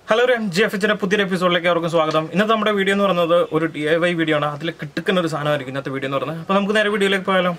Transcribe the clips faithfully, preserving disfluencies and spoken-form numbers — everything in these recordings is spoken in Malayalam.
Hello, I'm Jeff. It's a new episode. Like our Swagam. In the video, no another or D I Y video. Na, like critical or sana in the video. No, but I'm going to video like pile.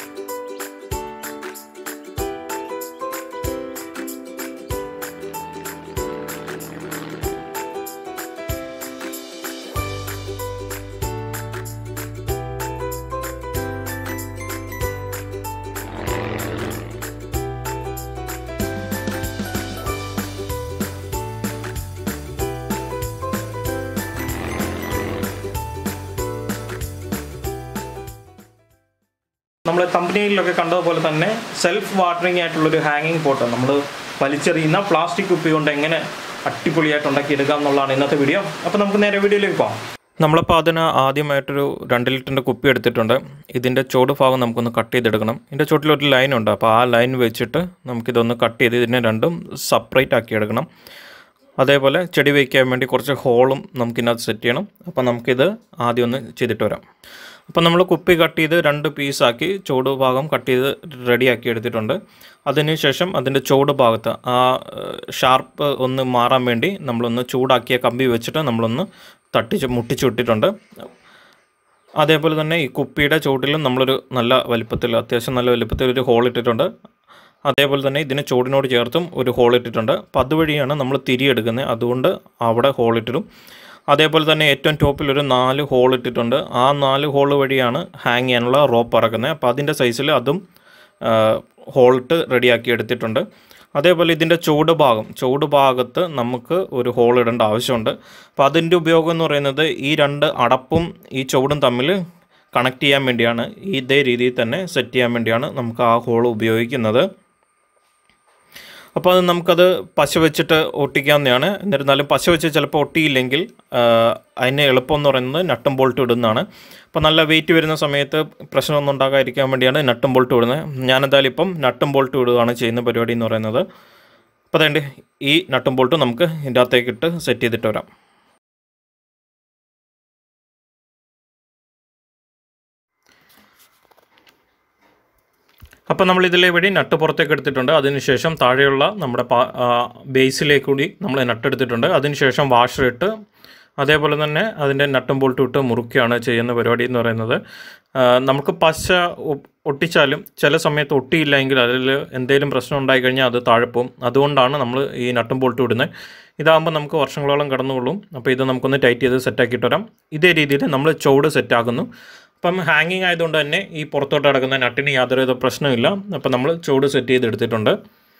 നമ്മൾ തമ്പനെയിലൊക്കെ കണ്ടതുപോലെ തന്നെ സെൽഫ് വാട്ടറിംഗ് ആയിട്ടുള്ള ഒരു ഹാങ്ങിങ് പോട്ട് നമ്മൾ വലിച്ചെറിയുന്ന പ്ലാസ്റ്റിക് കുപ്പി കൊണ്ട് എങ്ങനെ അടിപൊളിയായിട്ട് ഉണ്ടാക്കി എടുക്കാം എന്നുള്ളതാണ് ഇന്നത്തെ വീഡിയോ. അപ്പോൾ നമുക്ക് നേരെ വീഡിയോയിലേക്ക് പോകാം. നമ്മളിപ്പോൾ അതിന് ആദ്യമായിട്ടൊരു രണ്ട് ലിറ്ററിൻ്റെ കുപ്പി എടുത്തിട്ടുണ്ട്. ഇതിൻ്റെ ചോട് ഭാഗം നമുക്കൊന്ന് കട്ട് ചെയ്തെടുക്കണം. ഇതിൻ്റെ ചോട്ടിലൊരു ലൈൻ ഉണ്ട്. അപ്പോൾ ആ ലൈൻ വെച്ചിട്ട് നമുക്കിതൊന്ന് കട്ട് ചെയ്ത് ഇതിനെ രണ്ടും സെപ്പറേറ്റ് ആക്കി എടുക്കണം. അതേപോലെ ചെടി വയ്ക്കാൻ വേണ്ടി കുറച്ച് ഹോളും നമുക്കിതിനകത്ത് സെറ്റ് ചെയ്യണം. അപ്പോൾ നമുക്കിത് ആദ്യം ഒന്ന് ചെയ്തിട്ട് വരാം. അപ്പോൾ നമ്മൾ കുപ്പി കട്ട് ചെയ്ത് രണ്ട് പീസാക്കി ചോട് ഭാഗം കട്ട് ചെയ്ത് റെഡിയാക്കി എടുത്തിട്ടുണ്ട്. അതിനുശേഷം അതിൻ്റെ ചോട് ഭാഗത്ത് ആ ഷാർപ്പ് ഒന്ന് മാറാൻ വേണ്ടി നമ്മളൊന്ന് ചൂടാക്കിയ കമ്പി വെച്ചിട്ട് നമ്മളൊന്ന് തട്ടിച്ച് മുട്ടിച്ച് വിട്ടിട്ടുണ്ട്. അതേപോലെ തന്നെ ഈ കുപ്പിയുടെ ചോട്ടിലും നമ്മളൊരു നല്ല വലിപ്പത്തിൽ അത്യാവശ്യം നല്ല വലിപ്പത്തിൽ ഒരു ഹോൾ ഇട്ടിട്ടുണ്ട്. അതേപോലെ തന്നെ ഇതിന് ചോടിനോട് ചേർത്തും ഒരു ഹോൾ ഇട്ടിട്ടുണ്ട്. അപ്പോൾ അതുവഴിയാണ് നമ്മൾ തിരിയെടുക്കുന്നത്. അതുകൊണ്ട് അവിടെ ഹോൾ ഇട്ടിടും. അതേപോലെ തന്നെ ഏറ്റവും ടോപ്പിൽ ഒരു നാല് ഹോൾ ഇട്ടിട്ടുണ്ട്. ആ നാല് ഹോൾ വഴിയാണ് ഹാങ് ചെയ്യാനുള്ള റോപ്പ് ഇറക്കുന്നത്. അപ്പോൾ അതിൻ്റെ സൈസിൽ അതും ഹോളിട്ട് റെഡിയാക്കി എടുത്തിട്ടുണ്ട്. അതേപോലെ ഇതിൻ്റെ ചൂട് ഭാഗം ചൂട് ഭാഗത്ത് നമുക്ക് ഒരു ഹോൾ ഇടേണ്ട ആവശ്യമുണ്ട്. അപ്പോൾ അതിൻ്റെ ഉപയോഗം എന്ന് പറയുന്നത് ഈ രണ്ട് അടപ്പും ഈ ചൂടും തമ്മിൽ കണക്ട് ചെയ്യാൻ വേണ്ടിയാണ്. ഇതേ രീതിയിൽ തന്നെ സെറ്റ് ചെയ്യാൻ വേണ്ടിയാണ് നമുക്ക് ആ ഹോൾ ഉപയോഗിക്കുന്നത്. അപ്പോൾ അത് നമുക്കത് പശ വെച്ചിട്ട് ഒട്ടിക്കാവുന്നതാണ്. എന്നിരുന്നാലും പശ വെച്ച് ചിലപ്പോൾ ഒട്ടിയില്ലെങ്കിൽ അതിന് എളുപ്പം എന്ന് പറയുന്നത് നട്ടും ബോൾട്ട് ഇടുന്നതാണ്. അപ്പോൾ നല്ല വെയിറ്റ് വരുന്ന സമയത്ത് പ്രശ്നമൊന്നും ഉണ്ടാകാതിരിക്കാൻ വേണ്ടിയാണ് നട്ടും ബോൾട്ട് ഇടുന്നത്. ഞാനെന്തായാലും ഇപ്പം നട്ടും ബോൾട്ട് ഇടുകയാണ് ചെയ്യുന്ന പരിപാടി എന്ന് പറയുന്നത്. അപ്പോൾ അതുകൊണ്ട് ഈ നട്ടും ബോൾട്ട് നമുക്ക് ഇതിൻ്റെ അകത്തേക്ക് ഇട്ട് സെറ്റ് ചെയ്തിട്ട് വരാം. അപ്പോൾ നമ്മൾ ഇതിലെ വഴി നട്ട് പുറത്തേക്ക് എടുത്തിട്ടുണ്ട്. അതിനുശേഷം താഴെയുള്ള നമ്മുടെ ബേസിലേക്ക് കൂടി നമ്മൾ നട്ടെടുത്തിട്ടുണ്ട്. അതിനുശേഷം വാഷർ ഇട്ട് അതേപോലെ തന്നെ അതിൻ്റെ നട്ടും ബോൾട്ടും ഇട്ട് മുറുക്കുകയാണ് ചെയ്യുന്ന പരിപാടി എന്ന് പറയുന്നത്. നമുക്ക് പശ ഒട്ടിച്ചാലും ചില സമയത്ത് ഒട്ടിയില്ലെങ്കിൽ അതിൽ എന്തെങ്കിലും പ്രശ്നം ഉണ്ടായിക്കഴിഞ്ഞാൽ അത് താഴെ പോകും. അതുകൊണ്ടാണ് നമ്മൾ ഈ നട്ടും ബോൾട്ടും ഇടുന്നത്. ഇതാകുമ്പോൾ നമുക്ക് വർഷങ്ങളോളം കടന്നുകൊള്ളും. അപ്പോൾ ഇത് നമുക്കൊന്ന് ടൈറ്റ് ചെയ്ത് സെറ്റാക്കിയിട്ട് വരാം. ഇതേ രീതിയിൽ നമ്മൾ ചുവട് സെറ്റാക്കുന്നു. അപ്പം ഹാങ്ങിങ് ആയതുകൊണ്ട് തന്നെ ഈ പുറത്തോട്ട് കിടക്കുന്ന നട്ടിന് യാതൊരുവിധ പ്രശ്നമില്ല. അപ്പം നമ്മൾ ചുവട് സെറ്റ് ചെയ്തെടുത്തിട്ടുണ്ട്.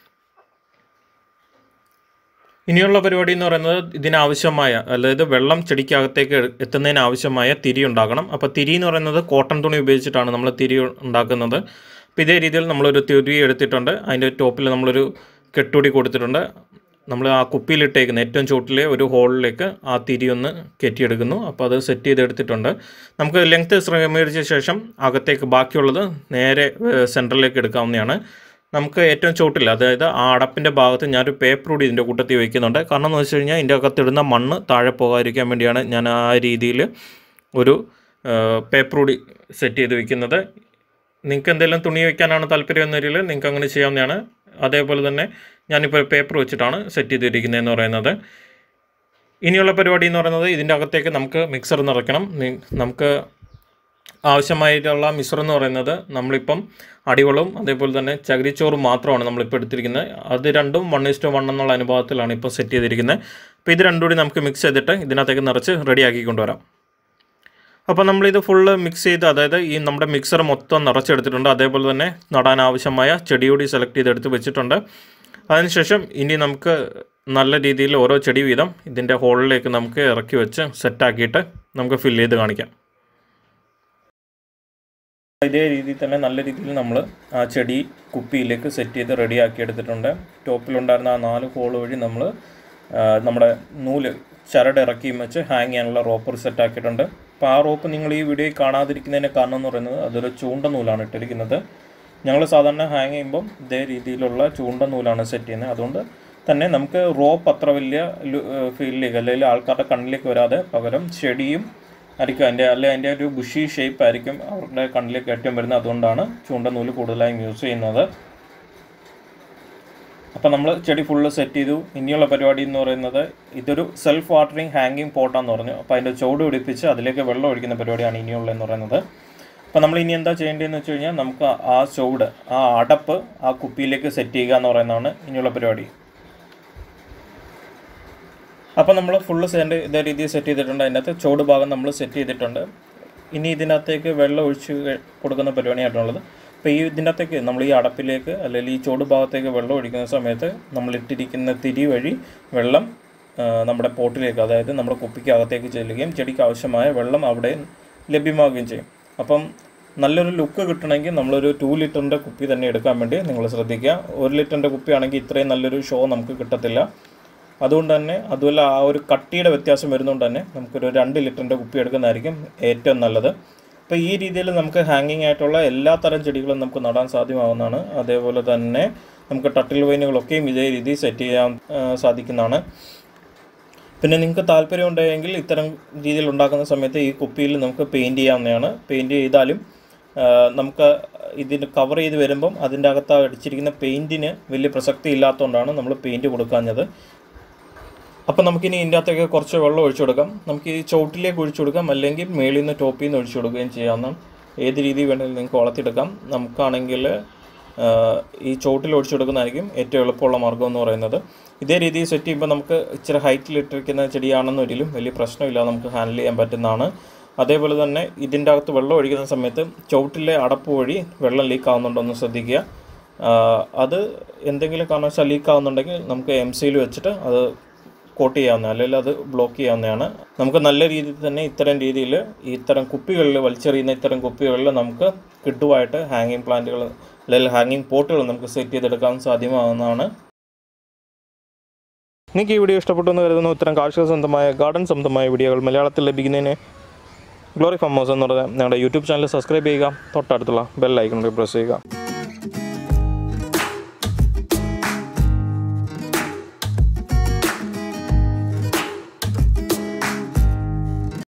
ഇനിയുള്ള പരിപാടി എന്ന് പറയുന്നത് ഇതിനാവശ്യമായ അതായത് വെള്ളം ചെടിക്കകത്തേക്ക് എത്തുന്നതിന് ആവശ്യമായ തിരി ഉണ്ടാക്കണം. അപ്പോൾ തിരി എന്ന് പറയുന്നത് കോട്ടൺ തുണി ഉപയോഗിച്ചിട്ടാണ് നമ്മൾ തിരി ഉണ്ടാക്കുന്നത്. അപ്പോൾ ഇതേ രീതിയിൽ നമ്മളൊരു തിരി എടുത്തിട്ടുണ്ട്. അതിൻ്റെ ടോപ്പിൽ നമ്മളൊരു കെട്ടുകൂടി കൊടുത്തിട്ടുണ്ട്. നമ്മൾ ആ കുപ്പിയിലിട്ടേക്കുന്ന ഏറ്റവും ചൂട്ടിലെ ഒരു ഹോളിലേക്ക് ആ തിരി ഒന്ന് കയറ്റിയെടുക്കുന്നു. അപ്പോൾ അത് സെറ്റ് ചെയ്തെടുത്തിട്ടുണ്ട്. നമുക്ക് ലെങ്ത്ത് ക്രമീകരിച്ച ശേഷം അകത്തേക്ക് ബാക്കിയുള്ളത് നേരെ സെൻറ്ററിലേക്ക് എടുക്കാവുന്നതാണ്. നമുക്ക് ഏറ്റവും ചൂട്ടില്ല അതായത് ആ അടപ്പിൻ്റെ ഭാഗത്ത് ഞാനൊരു പേപ്പർ കൂടി ഇതിൻ്റെ കൂട്ടത്തിൽ വയ്ക്കുന്നുണ്ട്. കാരണം എന്ന് വെച്ച് കഴിഞ്ഞാൽ ഇതിൻ്റെ അകത്തിടുന്ന മണ്ണ് താഴെ പോകാതിരിക്കാൻ വേണ്ടിയാണ് ഞാൻ ആ രീതിയിൽ ഒരു പേപ്പർ കൂടി സെറ്റ് ചെയ്ത് വയ്ക്കുന്നത്. നിങ്ങൾക്ക് എന്തെങ്കിലും തുണി വയ്ക്കാനാണ് താല്പര്യം എന്നതിൽ നിങ്ങൾക്ക് അങ്ങനെ ചെയ്യാവുന്നതാണ്. അതേപോലെ തന്നെ ഞാനിപ്പോൾ പേപ്പർ വെച്ചിട്ടാണ് സെറ്റ് ചെയ്തിരിക്കുന്നതെന്ന് പറയുന്നത്. ഇനിയുള്ള പരിപാടി എന്ന് പറയുന്നത് ഇതിൻ്റെ അകത്തേക്ക് നമുക്ക് മിക്സർ നിറയ്ക്കണം. നമുക്ക് ആവശ്യമായിട്ടുള്ള മിക്സർ എന്ന് പറയുന്നത് നമ്മളിപ്പം അടിവളവും അതേപോലെ തന്നെ ചകിരിച്ചോറും മാത്രമാണ് നമ്മളിപ്പോൾ എടുത്തിരിക്കുന്നത്. അത് രണ്ടും വൺ ഇസ്റ്റു വൺ എന്നുള്ള അനുപാതത്തിലാണ് ഇപ്പോൾ സെറ്റ് ചെയ്തിരിക്കുന്നത്. അപ്പോൾ ഇത് രണ്ടും കൂടി നമുക്ക് മിക്സ് ചെയ്തിട്ട് ഇതിനകത്തേക്ക് നിറച്ച് റെഡിയാക്കി കൊണ്ടുവരാം. അപ്പോൾ നമ്മളിത് ഫുള്ള് മിക്സ് ചെയ്ത് അതായത് ഈ നമ്മുടെ മിക്സർ മൊത്തം നിറച്ചെടുത്തിട്ടുണ്ട്. അതേപോലെ തന്നെ നടാൻ ആവശ്യമായ ചെടി കൂടി സെലക്ട് ചെയ്തെടുത്ത് വെച്ചിട്ടുണ്ട്. അതിനുശേഷം ഇനി നമുക്ക് നല്ല രീതിയിൽ ഓരോ ചെടി വീതം ഇതിൻ്റെ ഹോളിലേക്ക് നമുക്ക് ഇറക്കി വെച്ച് സെറ്റാക്കിയിട്ട് നമുക്ക് ഫില്ല് ചെയ്ത് കാണിക്കാം. ഇതേ രീതിയിൽ തന്നെ നല്ല രീതിയിൽ നമ്മൾ ആ ചെടി കുപ്പിയിലേക്ക് സെറ്റ് ചെയ്ത് റെഡിയാക്കി എടുത്തിട്ടുണ്ട്. ടോപ്പിലുണ്ടായിരുന്ന ആ നാല് ഹോൾ വഴി നമ്മൾ നമ്മുടെ നൂല് ചരട് ഇറക്കിയും വെച്ച് ഹാങ് ചെയ്യാനുള്ള റോപ്പർ സെറ്റാക്കിയിട്ടുണ്ട്. അപ്പോൾ ആ റോപ്പ് നിങ്ങൾ ഈ വീഡിയോയിൽ കാണാതിരിക്കുന്നതിന് കാരണം എന്ന് പറയുന്നത് അതൊരു ചൂണ്ട നൂലാണ് ഇട്ടിരിക്കുന്നത്. ഞങ്ങൾ സാധാരണ ഹാങ് ചെയ്യുമ്പം ഇതേ രീതിയിലുള്ള ചൂണ്ട നൂലാണ് സെറ്റ് ചെയ്യുന്നത്. അതുകൊണ്ട് തന്നെ നമുക്ക് റോപ്പ് അത്ര വലിയ ഫീലിലേക്ക് അല്ലെങ്കിൽ ആൾക്കാരുടെ കണ്ണിലേക്ക് വരാതെ പകരം ചെടിയും ആയിരിക്കും അതിൻ്റെ അല്ലെങ്കിൽ അതിൻ്റെ ഒരു ബുഷി ഷേപ്പ് ആയിരിക്കും അവരുടെ കണ്ണിലേക്ക് ഏറ്റവും വരുന്നത്. അതുകൊണ്ടാണ് ചൂണ്ട നൂല് കൂടുതലായും യൂസ് ചെയ്യുന്നത്. അപ്പോൾ നമ്മൾ ചെടി ഫുള്ള് സെറ്റ് ചെയ്തു. ഇനിയുള്ള പരിപാടി എന്ന് പറയുന്നത് ഇതൊരു സെൽഫ് വാട്ടറിങ് ഹാങ്ങിങ് പോട്ടാന്ന് പറഞ്ഞു. അപ്പോൾ അതിൻ്റെ ചുവട് പിടിപ്പിച്ച് അതിലേക്ക് വെള്ളം ഒഴിക്കുന്ന പരിപാടിയാണ് ഇനിയുള്ളതെന്ന് പറയുന്നത്. അപ്പോൾ നമ്മൾ ഇനി എന്താ ചെയ്യേണ്ടതെന്ന് വെച്ച് കഴിഞ്ഞാൽ നമുക്ക് ആ ചുവട് ആ അടപ്പ് ആ കുപ്പിയിലേക്ക് സെറ്റ് ചെയ്യുക എന്ന് പറയുന്നതാണ് ഇനിയുള്ള പരിപാടി. അപ്പോൾ നമ്മൾ ഫുള്ള് സെൻഡ് ഇതേ രീതിയിൽ സെറ്റ് ചെയ്തിട്ടുണ്ട്. അതിനകത്ത് ചുവട് ഭാഗം നമ്മൾ സെറ്റ് ചെയ്തിട്ടുണ്ട്. ഇനി ഇതിനകത്തേക്ക് വെള്ളം ഒഴിച്ച് കൊടുക്കുന്ന പരിപാടിയായിട്ടുള്ളത്. അപ്പോൾ ഈ ഇതിനകത്തേക്ക് നമ്മൾ ഈ അടപ്പിലേക്ക് അല്ലെങ്കിൽ ഈ ചുവട് ഭാഗത്തേക്ക് വെള്ളം ഒഴിക്കുന്ന സമയത്ത് നമ്മൾ ഇട്ടിരിക്കുന്ന തിരി വഴി വെള്ളം നമ്മുടെ പോട്ടിലേക്ക്, അതായത് നമ്മുടെ കുപ്പിക്കകത്തേക്ക് ചെല്ലുകയും ചെടിക്ക് ആവശ്യമായ വെള്ളം അവിടെ ലഭ്യമാവുകയും ചെയ്യും. അപ്പം നല്ലൊരു ലുക്ക് കിട്ടണമെങ്കിൽ നമ്മളൊരു ടു ലിറ്ററിൻ്റെ കുപ്പി തന്നെ എടുക്കാൻ വേണ്ടി നിങ്ങൾ ശ്രദ്ധിക്കുക. ഒരു ലിറ്ററിൻ്റെ കുപ്പിയാണെങ്കിൽ ഇത്രയും നല്ലൊരു ഷോ നമുക്ക് കിട്ടത്തില്ല. അതുകൊണ്ട് തന്നെ അതുപോലെ ആ ഒരു കട്ടിയുടെ വ്യത്യാസം വരുന്നതുകൊണ്ട് തന്നെ നമുക്കൊരു രണ്ട് ലിറ്ററിൻ്റെ കുപ്പി എടുക്കുന്നതായിരിക്കും ഏറ്റവും നല്ലത്. അപ്പോൾ ഈ രീതിയിൽ നമുക്ക് ഹാങ്ങിങ് ആയിട്ടുള്ള എല്ലാ തരം ചെടികളും നമുക്ക് നടാൻ സാധ്യമാവുന്നതാണ്. അതേപോലെ തന്നെ നമുക്ക് ടട്ടിൽ വൈനുകളൊക്കെയും ഇതേ രീതിയിൽ സെറ്റ് ചെയ്യാൻ സാധിക്കുന്നതാണ്. പിന്നെ നിങ്ങൾക്ക് താല്പര്യം ഉണ്ടെങ്കിൽ ഇത്തരം രീതിയിൽ ഉണ്ടാക്കുന്ന സമയത്ത് ഈ കുപ്പിയിൽ നമുക്ക് പെയിൻറ്റ് ചെയ്യാവുന്നതാണ്. പെയിൻറ്റ് ചെയ്താലും നമുക്ക് ഇതിന് കവർ ചെയ്ത് വരുമ്പം അതിൻ്റെ അകത്ത് അടിച്ചിരിക്കുന്ന പെയിൻറ്റിന് വലിയ പ്രസക്തി ഇല്ലാത്തതുകൊണ്ടാണ് നമ്മൾ പെയിൻറ്റ് കൊടുക്കാഞ്ഞത്. അപ്പം നമുക്കിനി ഇതിൻ്റെ അകത്തേക്ക് കുറച്ച് വെള്ളം ഒഴിച്ചു കൊടുക്കാം. നമുക്ക് ഈ ചുവട്ടിലേക്ക് ഒഴിച്ചു കൊടുക്കാം, അല്ലെങ്കിൽ മേളിൽ നിന്ന് ടോപ്പിൽ നിന്ന് ഒഴിച്ചു കൊടുക്കുകയും ചെയ്യാവുന്ന ഏത് രീതി വേണമെങ്കിലും നിങ്ങൾക്ക് വളർത്തിയെടുക്കാം. നമുക്കാണെങ്കിൽ ഈ ചുവട്ടിൽ ഒഴിച്ചു കൊടുക്കുന്നതായിരിക്കും ഏറ്റവും എളുപ്പമുള്ള മാർഗ്ഗം എന്ന് പറയുന്നത്. ഇതേ രീതിയിൽ സെറ്റ് ചെയ്യുമ്പോൾ നമുക്ക് ഇച്ചിരി ഹൈറ്റിലിട്ടിരിക്കുന്ന ചെടിയാണെന്നൊരിക്കലും വലിയ പ്രശ്നമില്ല, നമുക്ക് ഹാൻഡിൽ ചെയ്യാൻ പറ്റുന്നതാണ്. അതേപോലെ തന്നെ ഇതിൻ്റെ അകത്ത് വെള്ളം ഒഴിക്കുന്ന സമയത്ത് ചുവട്ടിലെ അടപ്പ് വഴി വെള്ളം ലീക്ക് ആവുന്നുണ്ടോ എന്ന് ശ്രദ്ധിക്കുക. അത് എന്തെങ്കിലും കാരണവശാൽ ലീക്ക് ആവുന്നുണ്ടെങ്കിൽ നമുക്ക് എം സിയിൽ വെച്ചിട്ട് അത് കോട്ട് ചെയ്യാവുന്ന, അല്ലെങ്കിൽ അത് ബ്ലോക്ക് ചെയ്യാവുന്നതാണ്. നമുക്ക് നല്ല രീതിയിൽ തന്നെ ഇത്തരം രീതിയിൽ ഇത്തരം കുപ്പികളിൽ വലിച്ചെറിയുന്ന ഇത്തരം കുപ്പികളിൽ നമുക്ക് കിട്ടുവായിട്ട് ഹാങ്ങിങ് പ്ലാന്റുകൾ അല്ലെങ്കിൽ ഹാങ്ങിങ് പോട്ടുകൾ നമുക്ക് സെറ്റ് ചെയ്തെടുക്കാൻ സാധ്യമാകുന്നതാണ്. നിങ്ങൾക്ക് ഈ വീഡിയോ ഇഷ്ടപ്പെട്ടു എന്ന് കരുതുന്നു. ഇത്തരം കാർഷിക സ്വന്തമായ ഗാർഡൻ സ്വന്തമായ വീഡിയോകൾ മലയാളത്തിൽ ലഭിക്കുന്നതിന് ഗ്ലോറി ഫാം ഹൗസ് എന്ന് പറയുന്ന ഞങ്ങളുടെ യൂട്യൂബ് ചാനൽ സബ്സ്ക്രൈബ് ചെയ്യുക. തൊട്ടടുത്തുള്ള ബെൽ ഐക്കൺ പ്രസ് ചെയ്യുക.